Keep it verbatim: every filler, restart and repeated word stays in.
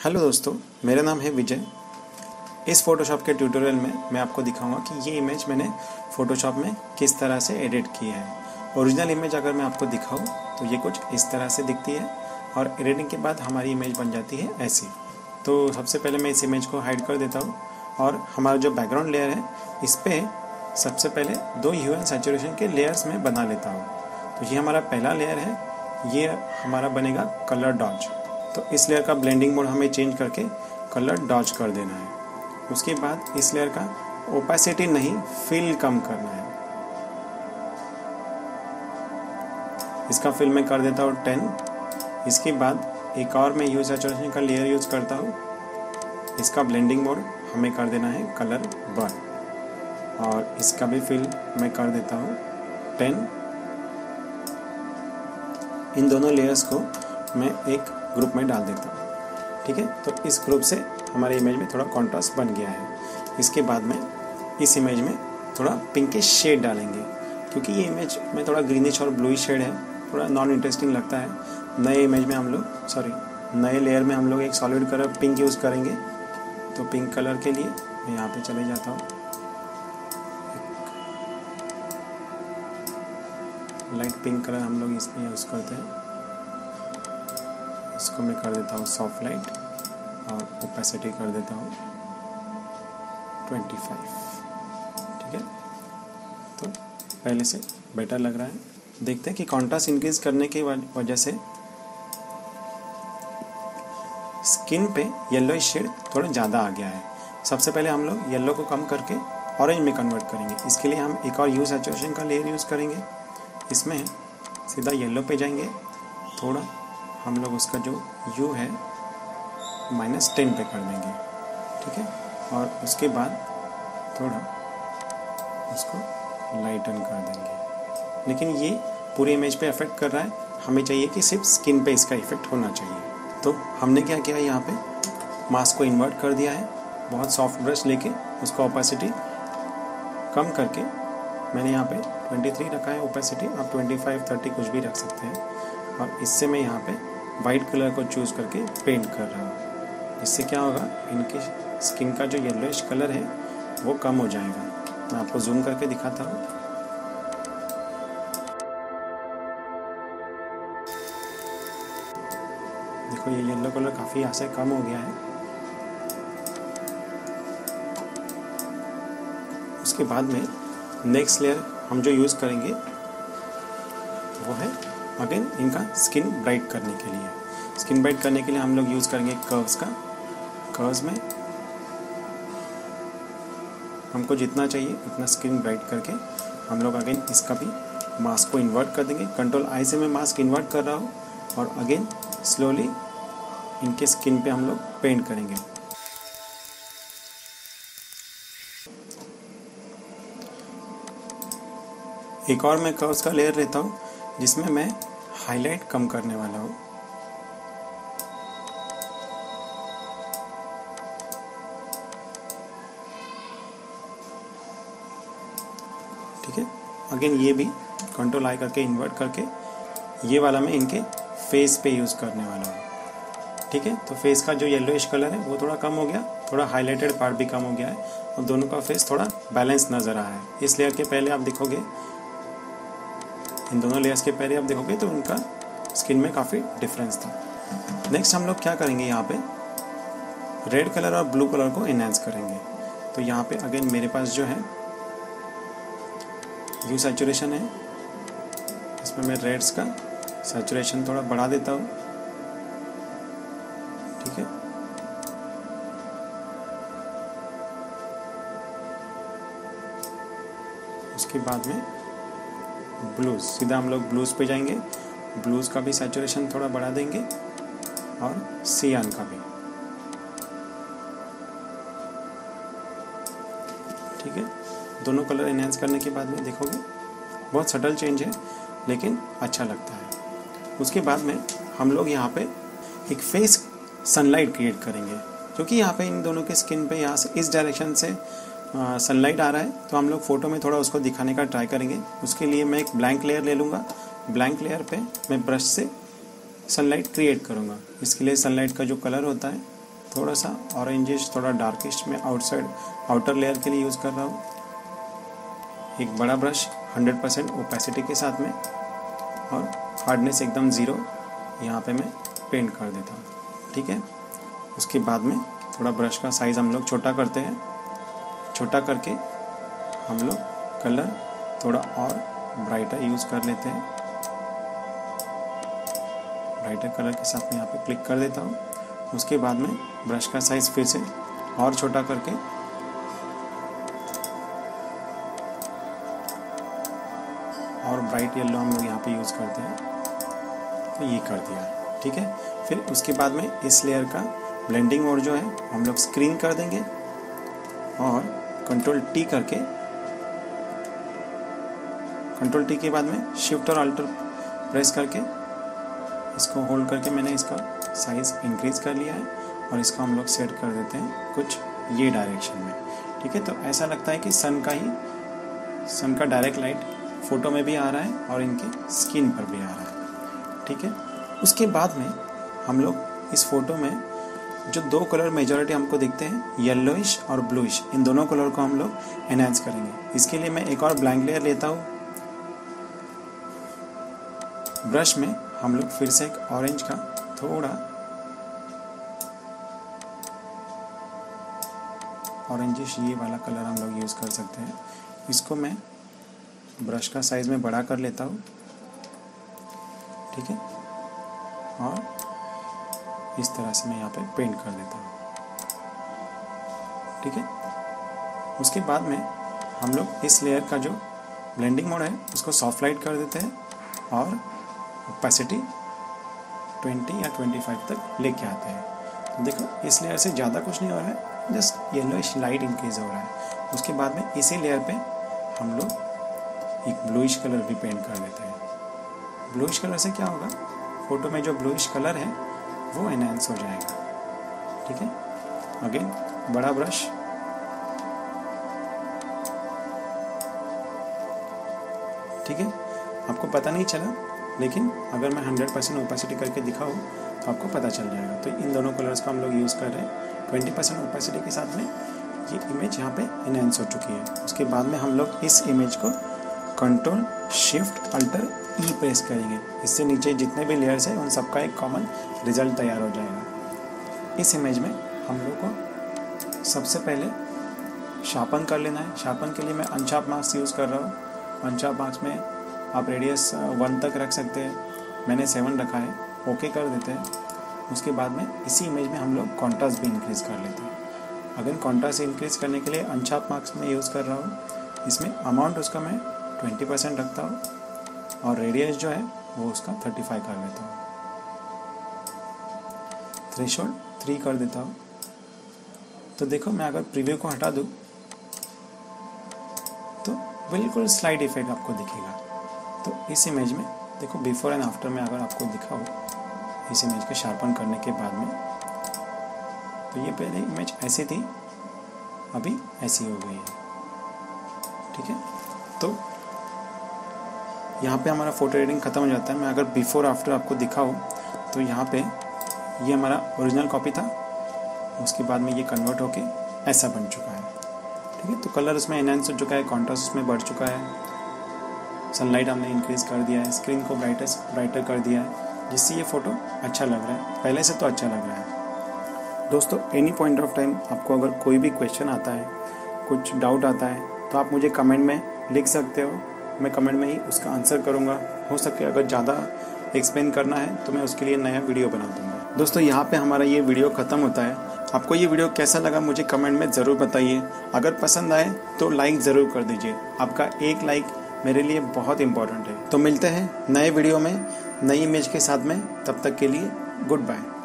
Hello दोस्तों, मेरा नाम है विजय। इस फ़ोटोशॉप के ट्यूटोरियल में मैं आपको दिखाऊंगा कि ये इमेज मैंने फ़ोटोशॉप में किस तरह से एडिट की है। ओरिजिनल इमेज अगर मैं आपको दिखाऊं तो ये कुछ इस तरह से दिखती है और एडिटिंग के बाद हमारी इमेज बन जाती है ऐसी। तो सबसे पहले मैं इस इमेज को हाइड कर देता हूँ और हमारा जो बैकग्राउंड लेयर है इस पर सबसे पहले दो ह्यू एंड सैचुरेशन के लेयर्स में बना लेता हूँ। तो ये हमारा पहला लेयर है, ये हमारा बनेगा कलर डॉज। तो इस लेयर का ब्लेंडिंग मोड हमें चेंज करके कलर डॉज कर देना है। उसके बाद इस लेयर का ओपेसिटी नहीं, फिल कम करना है। इसका फिल मैं कर देता हूँ टेन। इसके बाद एक और मैं ह्यू सैचुरेशन का लेयर यूज करता हूँ। इसका ब्लेंडिंग मोड हमें कर देना है कलर वन और इसका भी फिल मैं कर देता हूँ टेन। इन दोनों लेयर्स को मैं एक ग्रुप में डाल देता हूँ। ठीक है, तो इस ग्रुप से हमारे इमेज में थोड़ा कॉन्ट्रास्ट बन गया है। इसके बाद में इस इमेज में थोड़ा पिंकिश शेड डालेंगे, क्योंकि ये इमेज में थोड़ा ग्रीनिश और ब्लूइश शेड है, थोड़ा नॉन इंटरेस्टिंग लगता है। नए इमेज में हम लोग सॉरी नए लेयर में हम लोग एक सॉलिड कलर पिंक यूज़ करेंगे। तो पिंक कलर के लिए मैं यहाँ पे चले जाता हूँ, लाइट पिंक कलर हम लोग इसमें यूज़ करते हैं। इसको मैं कर देता हूँ सॉफ्ट लाइट और ओपेसिटी कर देता हूँ ट्वेंटी फाइव। ठीक है, तो पहले से बेटर लग रहा है। देखते हैं कि कॉन्ट्रास्ट इंक्रीज करने की वजह से स्किन पे येलो शेड थोड़ा ज़्यादा आ गया है। सबसे पहले हम लोग येलो को कम करके ऑरेंज में कन्वर्ट करेंगे। इसके लिए हम एक और ह्यू सैचुरेशन का लेयर यूज़ करेंगे। इसमें सीधा येलो पे जाएंगे, थोड़ा हम लोग उसका जो यू है माइनस टेन पे कर देंगे। ठीक है, और उसके बाद थोड़ा उसको लाइटन कर देंगे। लेकिन ये पूरी इमेज पे इफेक्ट कर रहा है, हमें चाहिए कि सिर्फ स्किन पे इसका इफेक्ट होना चाहिए। तो हमने क्या किया, यहाँ पे मास्क को इन्वर्ट कर दिया है। बहुत सॉफ्ट ब्रश लेके उसका ओपेसिटी कम करके मैंने यहाँ पे ट्वेंटी थ्री रखा है ओपेसिटी। आप ट्वेंटी फाइव थर्टी कुछ भी रख सकते हैं। और इससे मैं यहाँ पे वाइट कलर को चूज करके पेंट कर रहा हूँ। इससे क्या होगा, इनकी स्किन का जो येलोइश कलर है वो कम हो जाएगा। मैं आपको जूम करके दिखाता हूँ। देखो ये येलो कलर काफ़ी यहाँ से कम हो गया है। उसके बाद में नेक्स्ट लेयर हम जो यूज़ करेंगे वो है अगेन इनका स्किन ब्राइट करने के लिए। स्किन ब्राइट करने के लिए हम लोग यूज़ करेंगे कर्व्स का। कर्व्स में हमको जितना चाहिए उतना स्किन ब्राइट करके हम लोग अगेन इसका भी मास्क को इन्वर्ट कर देंगे। कंट्रोल आई से मैं मास्क इन्वर्ट कर रहा हूँ और अगेन स्लोली इनके स्किन पे हम लोग पेंट करेंगे। एक और मैं कर्व्स का लेयर लेता हूँ जिसमें मैं हाईलाइट कम करने वाला हूँ। ठीक है, अगेन ये भी कंट्रोल आई करके इन्वर्ट करके ये वाला मैं इनके फेस पे यूज़ करने वाला हूँ। ठीक है, तो फेस का जो येलोइश कलर है वो थोड़ा कम हो गया, थोड़ा हाईलाइटेड पार्ट भी कम हो गया है और दोनों का फेस थोड़ा बैलेंस नज़र आ रहा है। इस लेयर के पहले आप देखोगे, इन दोनों लेयर्स के पहले आप देखोगे तो उनका स्किन में काफ़ी डिफरेंस था। नेक्स्ट हम लोग क्या करेंगे, यहाँ पे रेड कलर और ब्लू कलर को इनहेंस करेंगे। तो यहाँ पे अगेन मेरे पास जो है ह्यू सैचुरेशन है, इसमें मैं रेड्स का सैचुरेशन थोड़ा बढ़ा देता हूँ। ठीक है, उसके बाद में ब्लूज, सीधा हम लोग ब्लूज पे जाएंगे। ब्लूज का भी सैचुरेशन थोड़ा बढ़ा देंगे और सियान का भी। ठीक है, दोनों कलर एनहांस करने के बाद में देखोगे बहुत सटल चेंज है लेकिन अच्छा लगता है। उसके बाद में हम लोग यहाँ पे एक फेस सनलाइट क्रिएट करेंगे, क्योंकि यहाँ पे इन दोनों के स्किन पे यहाँ से इस डायरेक्शन से सनलाइट आ रहा है, तो हम लोग फ़ोटो में थोड़ा उसको दिखाने का ट्राई करेंगे। उसके लिए मैं एक ब्लैंक लेयर ले लूँगा। ब्लैंक लेयर पे मैं ब्रश से सनलाइट क्रिएट करूँगा। इसके लिए सनलाइट का जो कलर होता है थोड़ा सा ऑरेंजिश, थोड़ा डार्किश में आउटसाइड आउटर लेयर के लिए यूज़ कर रहा हूँ। एक बड़ा ब्रश हंड्रेड परसेंट ओपेसिटी के साथ में और हार्डनेस एकदम ज़ीरो यहाँ पे मैं पेंट कर देता हूँ। ठीक है, उसके बाद में थोड़ा ब्रश का साइज़ हम लोग छोटा करते हैं। छोटा करके हम लोग कलर थोड़ा और ब्राइटर यूज़ कर लेते हैं। ब्राइटर कलर के साथ में यहाँ पे क्लिक कर देता हूँ। उसके बाद में ब्रश का साइज़ फिर से और छोटा करके और ब्राइट येलो हम लोग यहाँ पे यूज़ करते हैं, तो ये कर दिया है। ठीक है, फिर उसके बाद में इस लेयर का ब्लेंडिंग मोड जो है हम लोग स्क्रीन कर देंगे और कंट्रोल टी करके, कंट्रोल टी के बाद में शिफ्ट और अल्टर प्रेस करके इसको होल्ड करके मैंने इसका साइज़ इंक्रीज़ कर लिया है और इसको हम लोग सेट कर देते हैं कुछ ये डायरेक्शन में। ठीक है, तो ऐसा लगता है कि सन का ही सन का डायरेक्ट लाइट फ़ोटो में भी आ रहा है और इनके स्किन पर भी आ रहा है। ठीक है, उसके बाद में हम लोग इस फ़ोटो में जो दो कलर मेजॉरिटी हमको दिखते हैं, येलोइश और ब्लूइश, इन दोनों कलर को हम लोग एनहांस करेंगे। इसके लिए मैं एक और ब्लैंक लेयर लेता हूँ। ब्रश में हम लोग फिर से एक ऑरेंज का थोड़ा ऑरेंजिश ये वाला कलर हम लोग यूज़ कर सकते हैं। इसको मैं ब्रश का साइज़ में बड़ा कर लेता हूँ। ठीक है, और इस तरह से मैं यहाँ पे पेंट कर देता हूँ। ठीक है, उसके बाद में हम लोग इस लेयर का जो ब्लेंडिंग मोड है उसको सॉफ्ट लाइट कर देते हैं और ओपेसिटी ट्वेंटी या ट्वेंटी फाइव तक लेके आते हैं। तो देखो इस लेयर से ज़्यादा कुछ नहीं हो रहा है, जस्ट येलोइश लाइट इंक्रीज हो रहा है। उसके बाद में इसी लेयर पे हम लोग एक ब्लूइश कलर भी पेंट कर देते हैं। ब्लूइश कलर से क्या होगा, फोटो में जो ब्लूइश कलर है वो एनहांस हो जाएगा। ठीक है, अगेन बड़ा ब्रश, ठीक है, आपको पता नहीं चला, लेकिन अगर मैं हंड्रेड परसेंट ओपेसिटी करके दिखाऊँ तो आपको पता चल जाएगा। तो इन दोनों कलर्स को हम लोग यूज़ कर रहे हैं। ट्वेंटी परसेंट ओपेसिटी के साथ में ये इमेज यहाँ पे एनहांस हो चुकी है। उसके बाद में हम लोग इस इमेज को control shift alt E press करेंगे। इससे नीचे जितने भी लेयर्स हैं उन सबका एक कॉमन रिजल्ट तैयार हो जाएगा। इस इमेज में हम लोग को सबसे पहले शार्पन कर लेना है। शार्पन के लिए मैं अनशार्प मार्क्स यूज़ कर रहा हूँ। अनशार्प मार्क्स में आप रेडियस वन तक रख सकते हैं, मैंने सेवन रखा है। ओके कर देते हैं। उसके बाद में इसी इमेज में हम लोग कॉन्ट्रास्ट भी इंक्रीज़ कर लेते हैं। अगर कॉन्ट्रास्ट इंक्रीज़ करने के लिए अनशार्प मार्क्स में यूज़ कर रहा हूँ। इसमें अमाउंट उसका मैं ट्वेंटी परसेंट रखता हूँ और रेडियस जो है वो उसका थर्टी फाइव कर देता हूँ। थ्रेशोल्ड थ्री कर देता हूँ। तो देखो मैं अगर प्रीव्यू को हटा दूँ तो बिल्कुल स्लाइड इफेक्ट आपको दिखेगा। तो इस इमेज में देखो बिफोर एंड आफ्टर में अगर आपको दिखा हो इस इमेज के शार्पन करने के बाद में, तो ये पहले इमेज ऐसी थी, अभी ऐसी हो गई है। ठीक है, तो यहाँ पे हमारा फोटो एडिटिंग ख़त्म हो जाता है। मैं अगर बिफोर आफ्टर आपको दिखाऊँ तो यहाँ पे ये हमारा ओरिजिनल कॉपी था, उसके बाद में ये कन्वर्ट होके ऐसा बन चुका है। ठीक है, तो कलर उसमें एनहांस हो चुका है, कॉन्ट्रास्ट उसमें बढ़ चुका है, सनलाइट हमने इंक्रीज़ कर दिया है, स्क्रीन को ब्राइटेस्ट ब्राइटर कर दिया है, जिससे ये फ़ोटो अच्छा लग रहा है, पहले से तो अच्छा लग रहा है। दोस्तों एनी पॉइंट ऑफ टाइम आपको अगर कोई भी क्वेश्चन आता है, कुछ डाउट आता है, तो आप मुझे कमेंट में लिख सकते हो। मैं कमेंट में ही उसका आंसर करूँगा। हो सके अगर ज़्यादा एक्सप्लेन करना है तो मैं उसके लिए नया वीडियो बना दूँगा। दोस्तों यहाँ पे हमारा ये वीडियो ख़त्म होता है। आपको ये वीडियो कैसा लगा मुझे कमेंट में ज़रूर बताइए। अगर पसंद आए तो लाइक ज़रूर कर दीजिए। आपका एक लाइक मेरे लिए बहुत इम्पोर्टेंट है। तो मिलते हैं नए वीडियो में नई इमेज के साथ में, तब तक के लिए गुड बाय।